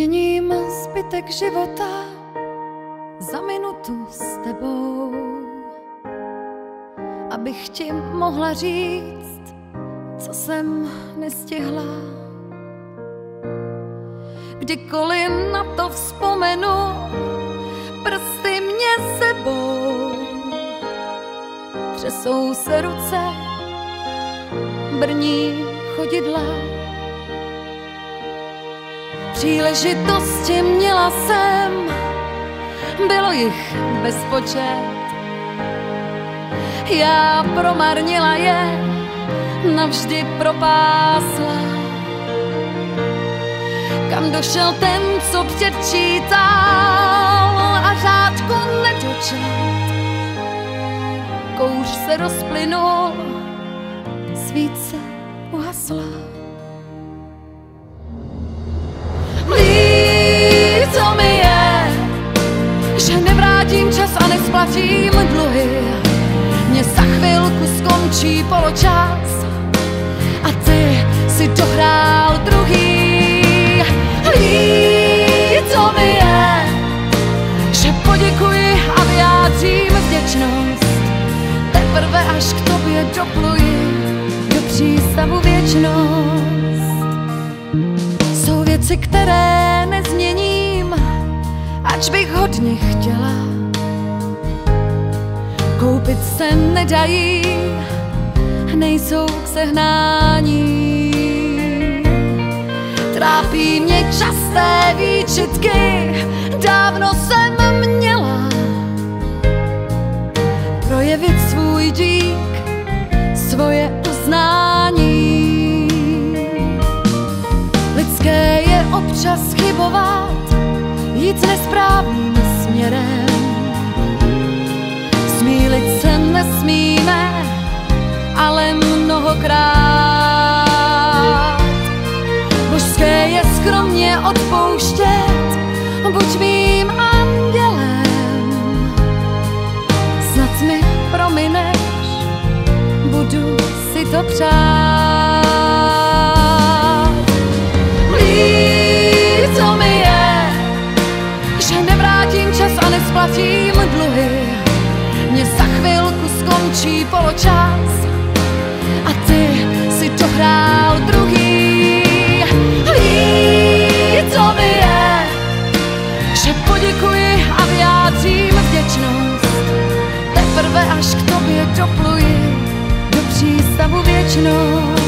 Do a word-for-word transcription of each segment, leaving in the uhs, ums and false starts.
Vyměním zbytek života za minutu s tebou, abych ti mohla říct, co jsem nestihla. Kdykoliv na to vzpomenu, prsty mě sebou, třesou se ruce, brní chodidla. Příležitosti měla jsem, bylo jich bezpočet. Já promarnila je, navždy propásla. Kam došel ten, co předčítal a řádku nedočet? Kouř se rozplynul, svíce uhasla. Líto mi je, že nevrátím čas a nesplatím dluhy. Mně za chvilku skončí poločas a ty si dohrál druhý. Líto mi je, že poděkuji a vyjádřím vděčnost. Teprve až k tobě dopluji do přístavu věčnost. Jsou věci, které nezměním, ač bych hodně chtěla. Koupit se nedají, nejsou k sehnání. Trápí mě časté výčitky, dávno jsem měla projevit svůj dík, svoje uznání. Lidské je občas chybovat, jít nesprávným směrem. Smílit se nesmíme, ale mnohokrát. Božské je skromně odpouštět, buď mým andělem. Snad mi promineš, budu si to přát. Líto mi je, že nevrátím čas a nesplatím dluhy. Mně za chvilku skončí poločas a ty si dohrál druhý. Líto mi je, že poděkuji a vyjádřím vděčnost. Teprve až k tobě dopluji do přístavu věčnost.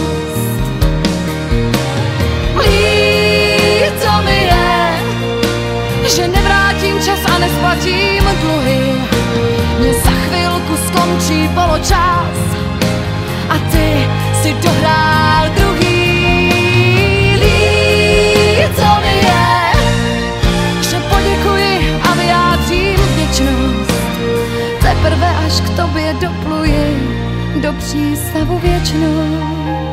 Líto mi je, že nevrátím čas a nesplatím dluhy. Mně za chvilku skončí poločas a ty si dohrál druhý. Líto mi je, že poděkuji a vyjádřím vděčnost. Teprve až k tobě dopluji do přístavu věčnost.